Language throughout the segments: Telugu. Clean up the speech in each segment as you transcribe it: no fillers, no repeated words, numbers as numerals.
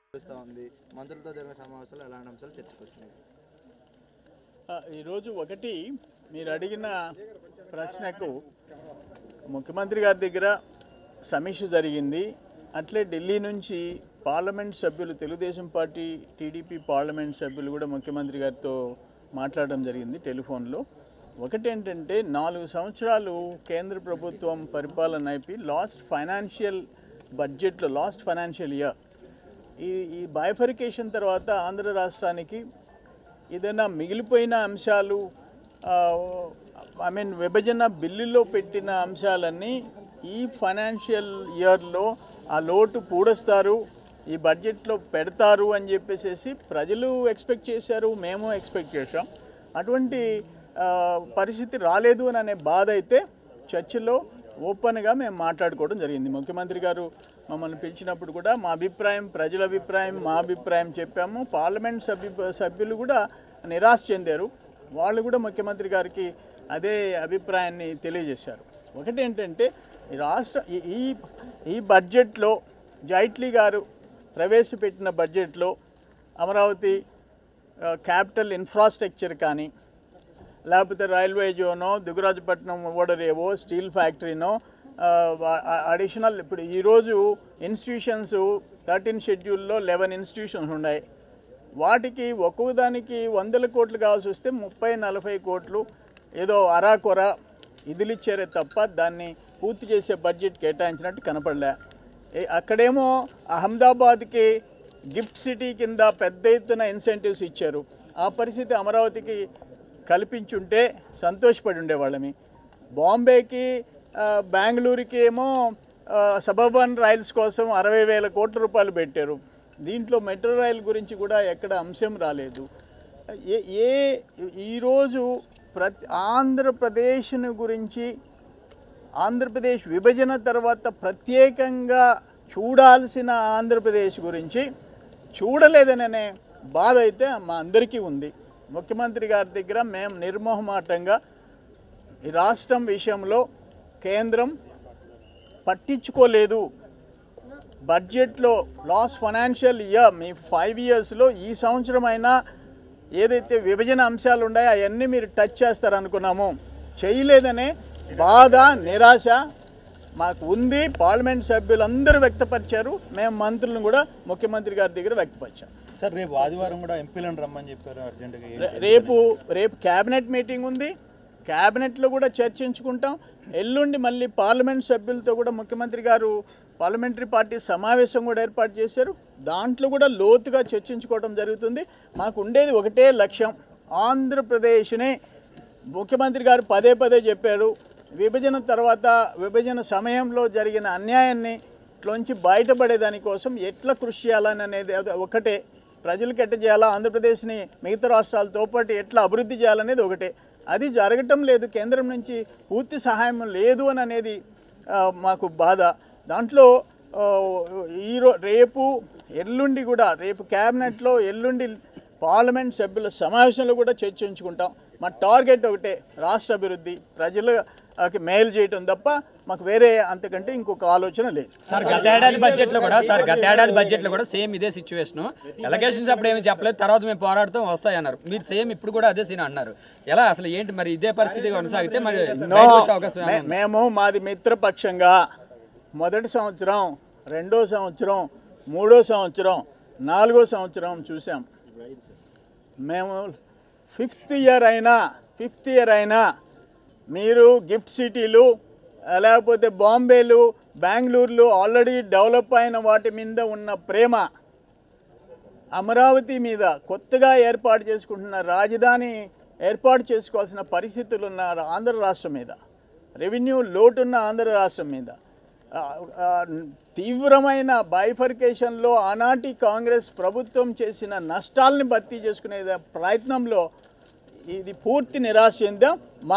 ఉంది. మంత్రులతో జరిగిన సమావేశాలు ఎలాంటి అంశాలు చర్చకు వచ్చినాయి? ఈరోజు ఒకటి మీరు అడిగిన ప్రశ్నకు ముఖ్యమంత్రి గారి దగ్గర సమీక్ష జరిగింది. అట్లే ఢిల్లీ నుంచి పార్లమెంట్ సభ్యులు, తెలుగుదేశం పార్టీ, టీడీపీ పార్లమెంట్ సభ్యులు కూడా ముఖ్యమంత్రి గారితో మాట్లాడడం జరిగింది టెలిఫోన్లో. ఒకటి ఏంటంటే 4 సంవత్సరాలు కేంద్ర ప్రభుత్వం పరిపాలన అయిపోయి లాస్ట్ ఫైనాన్షియల్ ఇయర్ ఈ బైఫర్కేషన్ తర్వాత ఆంధ్ర రాష్ట్రానికి ఏదైనా మిగిలిపోయిన అంశాలు, విభజన బిల్లులో పెట్టిన అంశాలన్నీ ఈ ఫైనాన్షియల్ ఇయర్లో ఆ లోటు పూడుస్తారు, ఈ బడ్జెట్లో పెడతారు అని చెప్పేసి ప్రజలు ఎక్స్పెక్ట్ చేశారు, మేము ఎక్స్పెక్ట్ చేశాం. అటువంటి పరిస్థితి రాలేదు అని అనే బాధ అయితే చర్చలో ఓపెన్గా మేము మాట్లాడుకోవడం జరిగింది. ముఖ్యమంత్రి గారు మమ్మల్ని పిలిచినప్పుడు కూడా మా అభిప్రాయం, ప్రజల అభిప్రాయం, మా అభిప్రాయం చెప్పాము. పార్లమెంట్ సభ్యులు కూడా నిరాశ చెందారు. వాళ్ళు కూడా ముఖ్యమంత్రి గారికి అదే అభిప్రాయాన్ని తెలియజేశారు. ఒకటి ఏంటంటే ఈ బడ్జెట్లో జైట్లీ గారు ప్రవేశపెట్టిన బడ్జెట్లో అమరావతి క్యాపిటల్ ఇన్ఫ్రాస్ట్రక్చర్ కానీ, లేకపోతే రైల్వే జోనో, దుగ్గరాజపట్నం ఓడరేవో, స్టీల్ ఫ్యాక్టరీనో, అడిషనల్ ఇప్పుడు ఈరోజు ఇన్స్టిట్యూషన్స్ 13 షెడ్యూల్లో 11 ఇన్స్టిట్యూషన్స్ ఉన్నాయి. వాటికి ఒక్కొక్కదానికి 100 కోట్లు కావాల్సి వస్తే 30-40 కోట్లు ఏదో అరాకొర ఇదిలిచ్చారే తప్ప దాన్ని పూర్తి చేసే బడ్జెట్ కేటాయించినట్టు కనపడలే. అక్కడేమో అహ్మదాబాద్కి గిఫ్ట్ సిటీ కింద పెద్ద ఎత్తున ఇన్సెంటివ్స్ ఇచ్చారు. ఆ పరిస్థితి అమరావతికి కల్పించుంటే సంతోషపడి ఉండేవాళ్ళమి. బాంబేకి, బెంగళూరుకి ఏమో సబర్బన్ రైల్స్ కోసం 60,000 కోట్ల రూపాయలు పెట్టారు. దీంట్లో మెట్రో రైల్ గురించి కూడా ఎక్కడ అంశం రాలేదు. ఈరోజు ఆంధ్రప్రదేశ్ను గురించి, ఆంధ్రప్రదేశ్ విభజన తర్వాత ప్రత్యేకంగా చూడాల్సిన ఆంధ్రప్రదేశ్ గురించి చూడలేదనే బాధ అయితే మా అందరికీ ఉంది. ముఖ్యమంత్రి గారి దగ్గర మేము నిర్మోహమాటంగా ఈ రాష్ట్రం విషయంలో కేంద్రం పట్టించుకోలేదు, బడ్జెట్లో లాస్ట్ ఫైనాన్షియల్ ఇయర్ మీ 5 ఇయర్స్లో ఈ సంవత్సరం అయినా ఏదైతే విభజన అంశాలు ఉన్నాయో అవన్నీ మీరు టచ్ చేస్తారనుకున్నాము, చేయలేదనే బాధ, నిరాశ మాకు ఉంది. పార్లమెంట్ సభ్యులందరూ వ్యక్తపరిచారు, మేము మంత్రులను కూడా ముఖ్యమంత్రి గారి దగ్గర వ్యక్తపరిచాం. సార్, రేపు ఆదివారం కూడా ఎంపీలను రమ్మని చెప్పారు అర్జెంటుగా. రేపు క్యాబినెట్ మీటింగ్ ఉంది, క్యాబినెట్లో కూడా చర్చించుకుంటాం. ఎల్లుండి మళ్ళీ పార్లమెంట్ సభ్యులతో కూడా ముఖ్యమంత్రి గారు పార్లమెంటరీ పార్టీ సమావేశం కూడా ఏర్పాటు చేశారు. దాంట్లో కూడా లోతుగా చర్చించుకోవడం జరుగుతుంది. మాకు ఉండేది ఒకటే లక్ష్యం, ఆంధ్రప్రదేశ్ని ముఖ్యమంత్రి గారు పదే చెప్పారు, విభజన తర్వాత విభజన సమయంలో జరిగిన అన్యాయాన్ని ఇట్లోంచి బయటపడేదానికోసం ఎట్లా కృషి చేయాలని అనేది ఒకటే. ప్రజలకు ఎట్లా చేయాలా, ఆంధ్రప్రదేశ్ని మిగతా రాష్ట్రాలతో పాటు ఎట్లా అభివృద్ధి చేయాలనేది ఒకటే. అది జరగటం లేదు, కేంద్రం నుంచి పూర్తి సహాయం లేదు అని అనేది మాకు బాధ. దాంట్లో రేపు ఎల్లుండి కూడా, రేపు క్యాబినెట్లో, ఎల్లుండి పార్లమెంట్ సభ్యుల సమావేశంలో కూడా చర్చించుకుంటాం. మా టార్గెట్ ఒకటే, రాష్ట్ర అభివృద్ధి, ప్రజలకి మేలు చేయటం తప్ప మాకు వేరే అంతకంటే ఇంకొక ఆలోచన లేదు. సార్, గత ఏడాది బడ్జెట్లో కూడా సేమ్ ఇదే సిచ్యువేషన్. ఎలక్షన్స్ అప్పుడు ఏమి చెప్పలేదు, తర్వాత మేము పోరాడుతూ వస్తాయన్నారు. మీరు సేమ్ ఇప్పుడు కూడా అదే సీన్ అన్నారు. ఎలా అసలు ఏంటి మరి ఇదే పరిస్థితి కొనసాగితే మరి అవకాశం? మేము మాది మిత్రపక్షంగా మొదటి సంవత్సరం, 2వ సంవత్సరం, 3వ సంవత్సరం, 4వ సంవత్సరం చూసాం. మేము 5th ఇయర్ అయినా మీరు గిఫ్ట్ సిటీలు, లేకపోతే బాంబేలు, బెంగళూరులు ఆల్రెడీ డెవలప్ అయిన వాటి మీద ఉన్న ప్రేమ, అమరావతి మీద కొత్తగా ఏర్పాటు చేసుకుంటున్న రాజధాని ఏర్పాటు చేసుకోవాల్సిన పరిస్థితులు ఉన్న ఆంధ్ర రాష్ట్రం మీద, రెవెన్యూ లోటున్న ఆంధ్ర రాష్ట్రం మీద, తీవ్రమైన బైఫర్కేషన్లో ఆనాటి కాంగ్రెస్ ప్రభుత్వం చేసిన నష్టాలని భర్తీ చేసుకునే ప్రయత్నంలో ఇది పూర్తి నిరాశ చెందాం.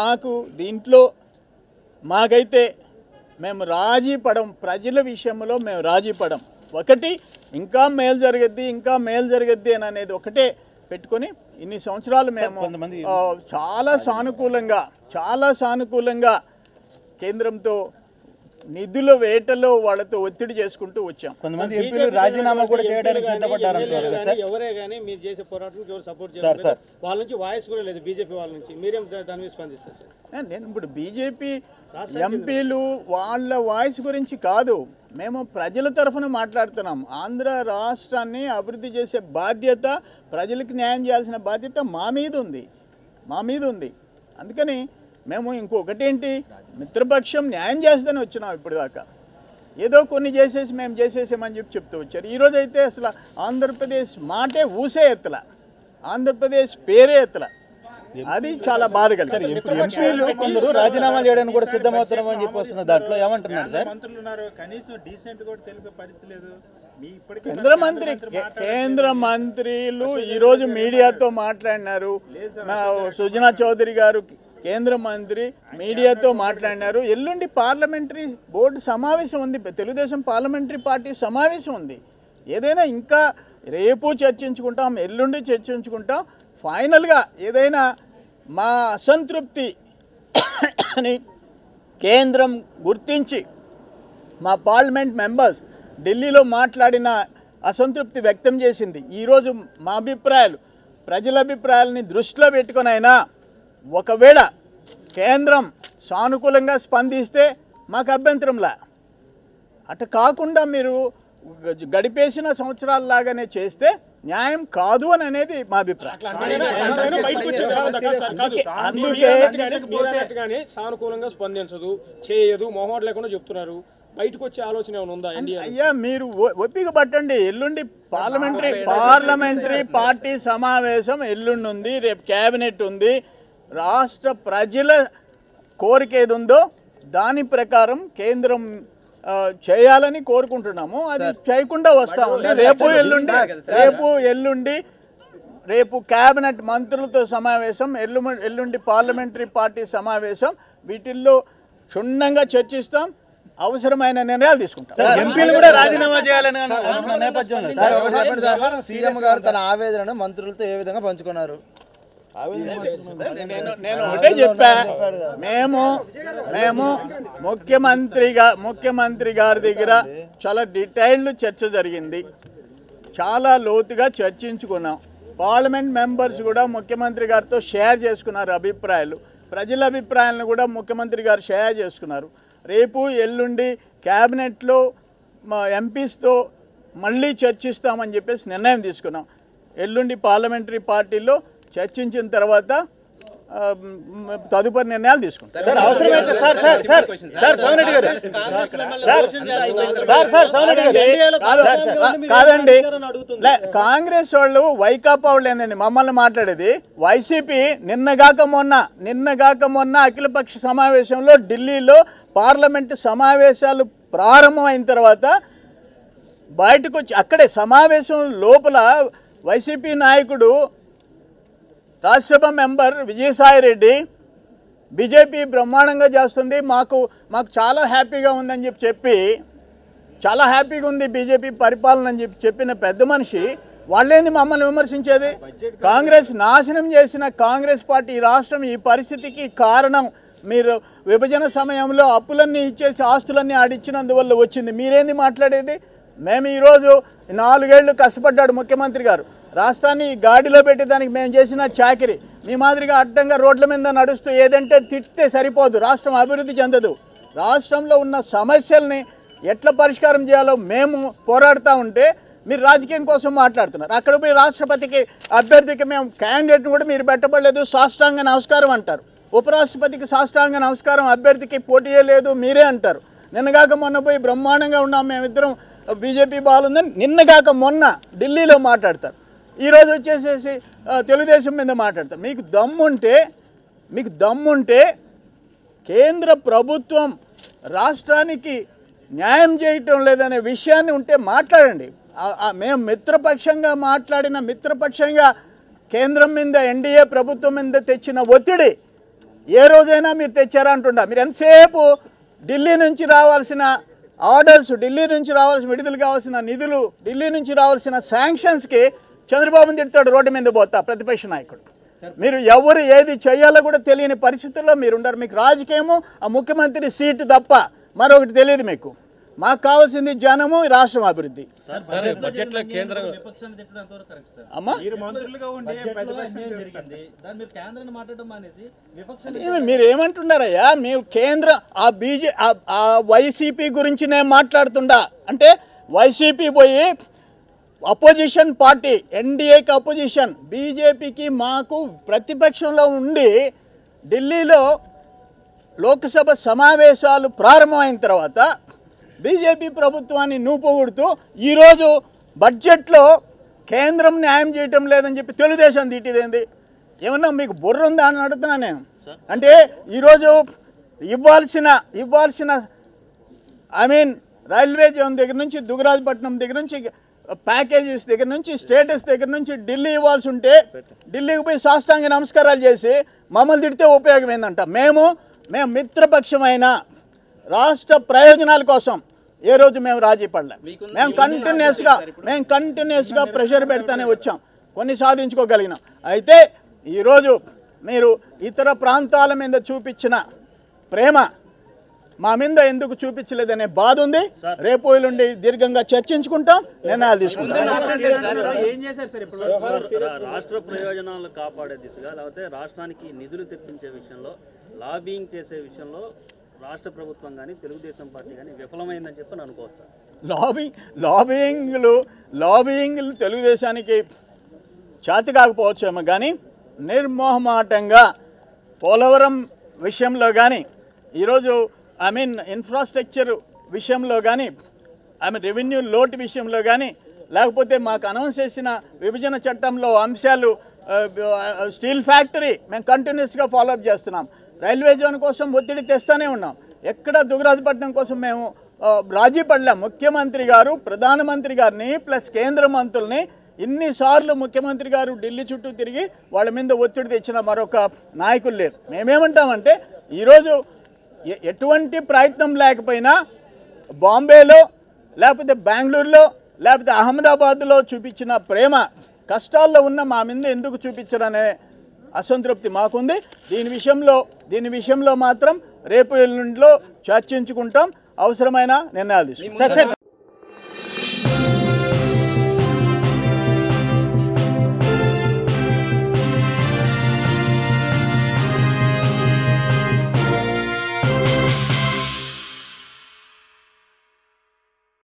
మాకైతే మేము రాజీ పడం, ప్రజల విషయంలో మేము రాజీ పడం. ఒకటి, ఇంకా మేలు జరగద్ది అని అనేది ఒకటే పెట్టుకొని ఇన్ని సంవత్సరాలు మేము చాలా సానుకూలంగా కేంద్రంతో నిధుల వేటలో వాళ్ళతో ఒత్తిడి చేసుకుంటూ వచ్చాం. కొంతమంది ఎంపీలు రాజీనామా కూడా చేయడానికి సిద్ధపడ్డారు అంటున్నారు కదా సార్. ఎవరే కానీ మీరు చేసే పోరాటానికి ఎవరు సపోర్ట్ చేస్తారు వాళ్ళ నుంచి వాయిస్ కూడా లేదు బీజేపీ వాళ్ళ నుంచి, మీరేం దాని మీద స్పందిస్తారు సార్? నేను ఇప్పుడు బీజేపీ ఎంపీలు వాళ్ళ వాయిస్ గురించి కాదు, మేము ప్రజల తరఫున మాట్లాడుతున్నాం. ఆంధ్ర రాష్ట్రాన్ని అభివృద్ధి చేసే బాధ్యత, ప్రజలకు న్యాయం చేయాల్సిన బాధ్యత మా మీద ఉంది. అందుకని మేము ఇంకొకటేంటి, మిత్రపక్షం న్యాయం చేస్తూనే వచ్చినాం ఇప్పుడు దాకా. ఏదో కొన్ని చేసేసి మేము చేసేసామని చెప్తూ వచ్చారు. ఈరోజు అయితే అసలు ఆంధ్రప్రదేశ్ మాటే ఊసే ఎత్తల, ఆంధ్రప్రదేశ్ పేరే ఎత్తల. అది చాలా బాధ కలిగింది. ఎంపీలు కొందరు రాజీనామా చేయడానికి కూడా సిద్ధమవుతున్నామని చెప్పి వస్తున్నారు, దాంట్లో ఏమంటున్నారు సార్? కేంద్ర మంత్రులు ఈరోజు మీడియాతో మాట్లాడినారు. సుజనా చౌదరి గారు కేంద్ర మంత్రి మీడియాతో మాట్లాడినారు. ఎల్లుండి పార్లమెంటరీ బోర్డు సమావేశం ఉంది, తెలుగుదేశం పార్లమెంటరీ పార్టీ సమావేశం ఉంది. ఏదైనా ఇంకా రేపు చర్చించుకుంటాం, ఎల్లుండి చర్చించుకుంటాం. ఫైనల్గా ఏదైనా మా అసంతృప్తి అని కేంద్రం గుర్తించి మా పార్లమెంట్ మెంబర్స్ ఢిల్లీలో మాట్లాడిన అసంతృప్తి వ్యక్తం చేసింది. ఈరోజు మా అభిప్రాయాలు, ప్రజల అభిప్రాయాలని దృష్టిలో పెట్టుకొని అయినా ఒకవేళ కేంద్రం సానుకూలంగా స్పందిస్తే మాకు అభ్యంతరంలా, అటు కాకుండా మీరు గడిపేసిన సంవత్సరాలలాగానే చేస్తే న్యాయం కాదు అని అనేది మా అభిప్రాయం. అందుకే సానుకూలంగా స్పందించదు, చేయదు, మొహమాట లేకుండా చెప్తున్నారు. బయటకు వచ్చే ఆలోచన ఏమైనా ఉందా? అయ్యా మీరు ఒప్పిక పట్టండి. ఎల్లుండి పార్లమెంటరీ పార్టీ సమావేశం ఎల్లుండి ఉంది, రేపు కేబినెట్ ఉంది. రాష్ట్ర ప్రజల కోరిక ఏది ఉందో దాని ప్రకారం కేంద్రం చేయాలని కోరుకుంటున్నాము. అది చేయకుండా వస్తా ఉంది. రేపు కేబినెట్ మంత్రులతో సమావేశం, ఎల్లుండి పార్లమెంటరీ పార్టీ సమావేశం. వీటిల్లో క్షుణ్ణంగా చర్చిస్తాం, అవసరమైన నిర్ణయాలు తీసుకుంటాం. ఎంపీలు కూడా రాజీనామా చేయాలని నేపథ్యంలో సీఎం గారు తన ఆవేదనను మంత్రులతో ఏ విధంగా పంచుకున్నారు? నేను ఒకటే చెప్పా, మేము ముఖ్యమంత్రి గారి దగ్గర చాలా డీటెయిల్డ్ చర్చ జరిగింది, చాలా లోతుగా చర్చించుకున్నాం. పార్లమెంట్ మెంబర్స్ కూడా ముఖ్యమంత్రి గారితో షేర్ చేసుకున్నారు అభిప్రాయాలు, ప్రజల అభిప్రాయాలను కూడా ముఖ్యమంత్రి గారు షేర్ చేసుకున్నారు. రేపు ఎల్లుండి క్యాబినెట్లో మా ఎంపీస్తో మళ్ళీ చర్చిస్తామని చెప్పేసి నిర్ణయం తీసుకున్నాం. ఎల్లుండి పార్లమెంటరీ పార్టీలో చర్చించిన తర్వాత తదుపరి నిర్ణయాలు తీసుకుంటాం. కాదండి, కాంగ్రెస్ వాళ్ళు వైకాపా వాళ్ళు ఏందండి మమ్మల్ని మాట్లాడేది. వైసీపీ నిన్నగాక మొన్న అఖిలపక్ష సమావేశంలో ఢిల్లీలో పార్లమెంటు సమావేశాలు ప్రారంభమైన తర్వాత బయటకు వచ్చి అక్కడే సమావేశం లోపల వైసీపీ నాయకుడు రాజ్యసభ మెంబర్ విజయసాయిరెడ్డి బీజేపీ బ్రహ్మాండంగా చేస్తుంది, మాకు చాలా హ్యాపీగా ఉందని చెప్పి చాలా హ్యాపీగా ఉంది బీజేపీ పరిపాలన అని చెప్పిన పెద్ద మనిషి వాళ్ళేంది మమ్మల్ని విమర్శించేది? కాంగ్రెస్ నాశనం చేసిన కాంగ్రెస్ పార్టీ ఈ రాష్ట్రం ఈ పరిస్థితికి కారణం. మీరు విభజన సమయంలో అప్పులన్నీ ఇచ్చేసి ఆస్తులన్నీ ఆడిచ్చినందువల్ల వచ్చింది. మీరేంది మాట్లాడేది? మేము ఈరోజు 4 ఏళ్ళు కష్టపడ్డాడు ముఖ్యమంత్రి గారు, రాష్ట్రాన్ని గాడిలో పెట్టేదానికి మేము చేసిన చాకిరి. మీ మాదిరిగా అడ్డంగా రోడ్ల మీద నడుస్తూ ఏదంటే తిట్టితే సరిపోదు, రాష్ట్రం అభివృద్ధి చెందదు. రాష్ట్రంలో ఉన్న సమస్యల్ని ఎట్లా పరిష్కారం చేయాలో మేము పోరాడుతూ ఉంటే మీరు రాజకీయం కోసం మాట్లాడుతున్నారు. అక్కడ పోయి రాష్ట్రపతికి అభ్యర్థికి మేము క్యాండిడేట్ని కూడా మీరు పెట్టబడలేదు, సాష్టాంగ నమస్కారం అంటారు. ఉపరాష్ట్రపతికి సాష్టాంగ నమస్కారం, అభ్యర్థికి పోటీయే లేదు మీరే అంటారు. నిన్నగాక మొన్న పోయి బ్రహ్మాండంగా ఉన్నాం మేమిద్దరం, బీజేపీ బాగుందని నిన్నగాక మొన్న ఢిల్లీలో మాట్లాడతారు. ఈరోజు వచ్చేసేసి తెలుగుదేశం మీద మాట్లాడతారు. మీకు దమ్ముంటే కేంద్ర ప్రభుత్వం రాష్ట్రానికి న్యాయం చేయటం లేదనే విషయాన్ని ఉంటే మాట్లాడండి. మేము మిత్రపక్షంగా కేంద్రం మీద ఎన్డీఏ ప్రభుత్వం మీద తెచ్చిన ఒత్తిడి ఏ రోజైనా మీరు తెచ్చారా అంటుండా? మీరు ఎంతసేపు ఢిల్లీ నుంచి రావాల్సిన ఆర్డర్స్, ఢిల్లీ నుంచి రావాల్సిన విడుదల కావాల్సిన నిధులు, ఢిల్లీ నుంచి రావాల్సిన శాంక్షన్స్కి చంద్రబాబుని తిడతాడు రోడ్డు మీద పోతా ప్రతిపక్ష నాయకుడు. మీరు ఎవరు ఏది చేయాలో కూడా తెలియని పరిస్థితుల్లో మీరు ఉండరు. మీకు రాజకీయము ఆ ముఖ్యమంత్రి సీటు తప్ప మరొకటి తెలియదు మీకు. మాకు కావాల్సింది జనము, రాష్ట్రం అభివృద్ధి. బడ్జెట్లో కేంద్రం అమ్మా మీరు ఏమంటున్నారయ్యా? మీరు కేంద్రం ఆ వైసీపీ గురించి నేను మాట్లాడుతుండా అంటే వైసీపీ పోయి అపోజిషన్ పార్టీ, ఎన్డీఏకి అపోజిషన్, బీజేపీకి మాకు ప్రతిపక్షంలో ఉండి ఢిల్లీలో లోక్సభ సమావేశాలు ప్రారంభమైన తర్వాత బీజేపీ ప్రభుత్వాన్ని నూపొగుడుతూ ఈరోజు బడ్జెట్లో కేంద్రం న్యాయం చేయటం లేదని చెప్పి తెలుగుదేశం తిట్టిదేంది? ఏమన్నా మీకు బుర్ర ఉందా అని అడుగుతున్నా నేను. అంటే ఈరోజు ఇవ్వాల్సిన రైల్వే జోన్ దగ్గర నుంచి, దుగరాజపట్నం దగ్గర నుంచి, ప్యాకేజెస్ దగ్గర నుంచి, స్టేటస్ దగ్గర నుంచి ఢిల్లీ ఇవ్వాల్సి ఉంటే ఢిల్లీకి పోయి సాష్టాంగ నమస్కారాలు చేసి మమ్మల్ని తిడితే ఉపయోగం ఏందంట? మేము మిత్రపక్షమైన రాష్ట్ర ప్రయోజనాల కోసం ఏ రోజు మేము రాజీ పడలేం. మేము కంటిన్యూస్గా ప్రెషర్ పెడతానే వచ్చాం, కొన్ని సాధించుకోగలిగినాం. అయితే ఈరోజు మీరు ఇతర ప్రాంతాల మీద చూపించిన ప్రేమ మా మీద ఎందుకు చూపించలేదనే బాధ ఉంది. రేపు ఎల్లుండి దీర్ఘంగా చర్చించుకుంటాం, నిర్ణయాలు తీసుకుంటాం. రాష్ట్ర ప్రయోజనాలను కాపాడే దిశగా లేకపోతే రాష్ట్రానికి నిధులు తెప్పించే విషయంలో, లాబింగ్ చేసే విషయంలో రాష్ట్ర ప్రభుత్వం కానీ తెలుగుదేశం పార్టీ కానీ విఫలమైందని చెప్పి అనుకోవచ్చు. లాబింగ్లు తెలుగుదేశానికి చేత కాకపోవచ్చేమో కానీ నిర్మోహమాటంగా పోలవరం విషయంలో కానీ, ఈరోజు ఇన్ఫ్రాస్ట్రక్చర్ విషయంలో కానీ, రెవెన్యూ లోటు విషయంలో కానీ, లేకపోతే మాకు అనౌన్స్ చేసిన విభజన చట్టంలో అంశాలు, స్టీల్ ఫ్యాక్టరీ మేము కంటిన్యూస్గా ఫాలోఅప్ చేస్తున్నాం. రైల్వే జోన్ కోసం ఒత్తిడి తెస్తూనే ఉన్నాం. ఎక్కడ దుగరాజపట్నం కోసం మేము రాజీ పడలేం. ముఖ్యమంత్రి గారు, ప్రధానమంత్రి గారిని ప్లస్ కేంద్ర మంత్రుల్ని ఇన్నిసార్లు ముఖ్యమంత్రి గారు ఢిల్లీ చుట్టూ తిరిగి వాళ్ళ మీద ఒత్తిడి తెచ్చిన మరొక నాయకులు లేరు. మేమేమంటామంటే ఈరోజు ఎటువంటి ప్రయత్నం లేకపోయినా బాంబేలో, లేకపోతే బెంగళూరులో, లేకపోతే అహ్మదాబాద్లో చూపించిన ప్రేమ కష్టాల్లో ఉన్న మా మీద ఎందుకు చూపించరనే అసంతృప్తి మాకుంది. దీని విషయంలో మాత్రం రేపు ఎల్లుండిలో చర్చించుకుంటాం, అవసరమైన నిర్ణయాలు తీసుకుంటాం.